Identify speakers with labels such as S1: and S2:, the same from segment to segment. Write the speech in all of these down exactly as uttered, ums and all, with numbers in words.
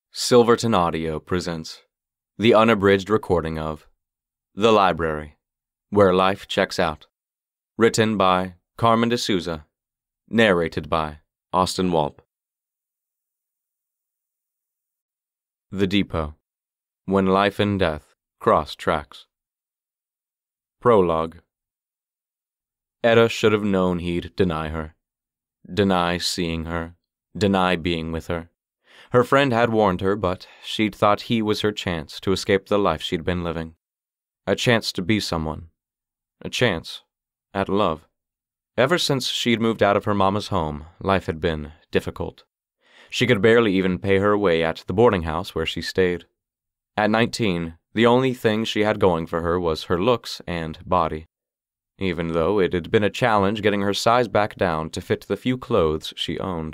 S1: Silverton Audio presents the unabridged recording of The Library, Where Life Checks Out, written by Carmen DeSousa, narrated by Austin Walp. The Depot, When Life and Death Cross Tracks. Prologue. Etta should have known he'd deny her. Deny seeing her. Deny being with her. Her friend had warned her, but she'd thought he was her chance to escape the life she'd been living. A chance to be someone. A chance at love. Ever since she'd moved out of her mama's home, life had been difficult. She could barely even pay her way at the boarding house where she stayed. At nineteen, the only thing she had going for her was her looks and body, even though it had been a challenge getting her size back down to fit the few clothes she owned.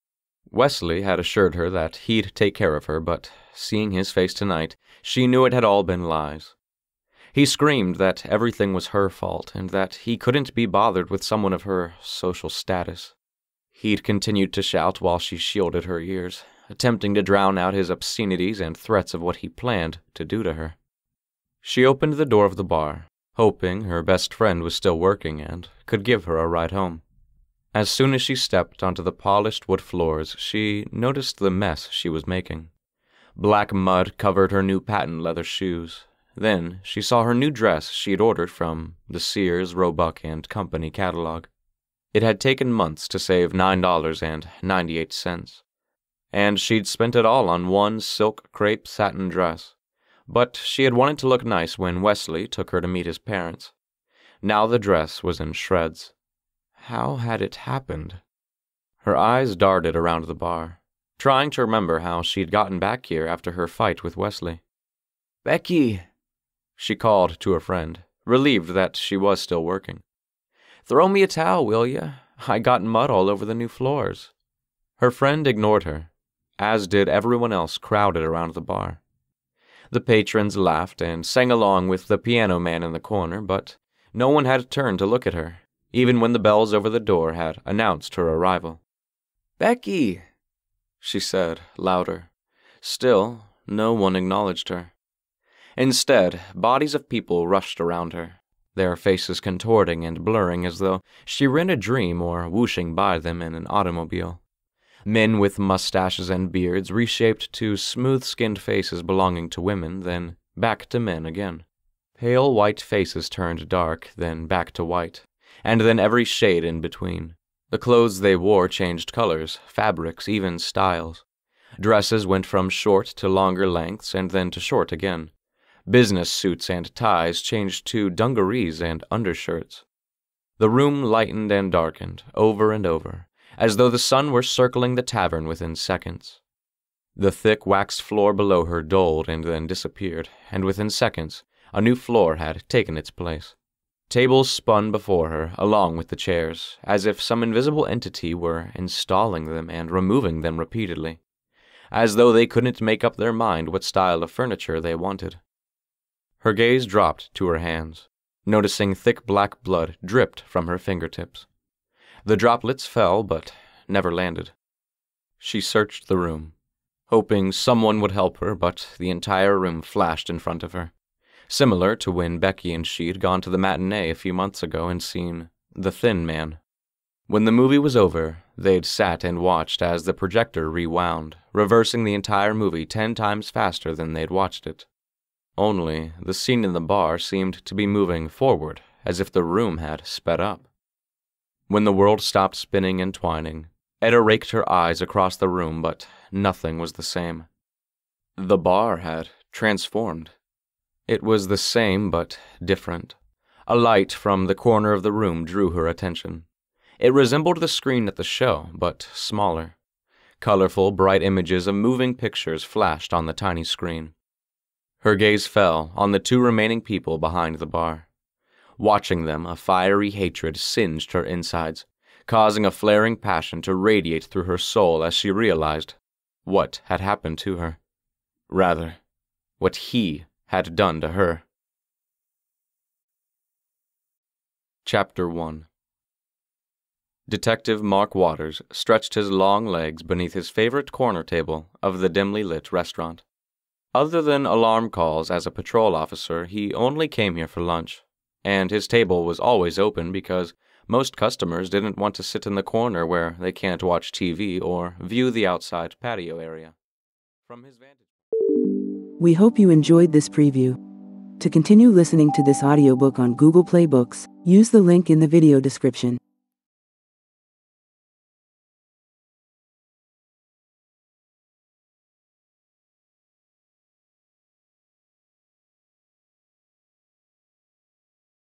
S1: Wesley had assured her that he'd take care of her, but seeing his face tonight, she knew it had all been lies. He screamed that everything was her fault, and that he couldn't be bothered with someone of her social status. He'd continued to shout while she shielded her ears, attempting to drown out his obscenities and threats of what he planned to do to her. She opened the door of the bar, hoping her best friend was still working and could give her a ride home. As soon as she stepped onto the polished wood floors, she noticed the mess she was making. Black mud covered her new patent leather shoes. Then she saw her new dress she'd ordered from the Sears, Roebuck and Company catalog. It had taken months to save nine dollars and ninety-eight cents, and she'd spent it all on one silk crepe satin dress. But she had wanted to look nice when Wesley took her to meet his parents. Now the dress was in shreds. How had it happened? Her eyes darted around the bar, trying to remember how she'd gotten back here after her fight with Wesley. "Becky," she called to her friend, relieved that she was still working. "Throw me a towel, will ya? I got mud all over the new floors." Her friend ignored her, as did everyone else crowded around the bar. The patrons laughed and sang along with the piano man in the corner, but no one had turned to look at her, even when the bells over the door had announced her arrival. "Becky," she said, louder. Still, no one acknowledged her. Instead, bodies of people rushed around her, their faces contorting and blurring as though she were in a dream or whooshing by them in an automobile. Men with mustaches and beards reshaped to smooth-skinned faces belonging to women, then back to men again. Pale white faces turned dark, then back to white, and then every shade in between. The clothes they wore changed colors, fabrics, even styles. Dresses went from short to longer lengths and then to short again. Business suits and ties changed to dungarees and undershirts. The room lightened and darkened, over and over, as though the sun were circling the tavern within seconds. The thick waxed floor below her dulled and then disappeared, and within seconds, a new floor had taken its place. Tables spun before her, along with the chairs, as if some invisible entity were installing them and removing them repeatedly, as though they couldn't make up their mind what style of furniture they wanted. Her gaze dropped to her hands, noticing thick black blood dripped from her fingertips. The droplets fell, but never landed. She searched the room, hoping someone would help her, but the entire room flashed in front of her, similar to when Becky and she'd gone to the matinee a few months ago and seen The Thin Man. When the movie was over, they'd sat and watched as the projector rewound, reversing the entire movie ten times faster than they'd watched it. Only, the scene in the bar seemed to be moving forward, as if the room had sped up. When the world stopped spinning and twining, Etta raked her eyes across the room, but nothing was the same. The bar had transformed. It was the same, but different. A light from the corner of the room drew her attention. It resembled the screen at the show, but smaller. Colorful, bright images of moving pictures flashed on the tiny screen. Her gaze fell on the two remaining people behind the bar. Watching them, a fiery hatred singed her insides, causing a flaring passion to radiate through her soul as she realized what had happened to her. Rather, what he had done to her. Chapter one. Detective Mark Waters stretched his long legs beneath his favorite corner table of the dimly lit restaurant. Other than alarm calls as a patrol officer, he only came here for lunch, and his table was always open because most customers didn't want to sit in the corner where they can't watch T V or view the outside patio area. From his vantage
S2: We hope you enjoyed this preview. To continue listening to this audiobook on Google Play Books, use the link in the video description.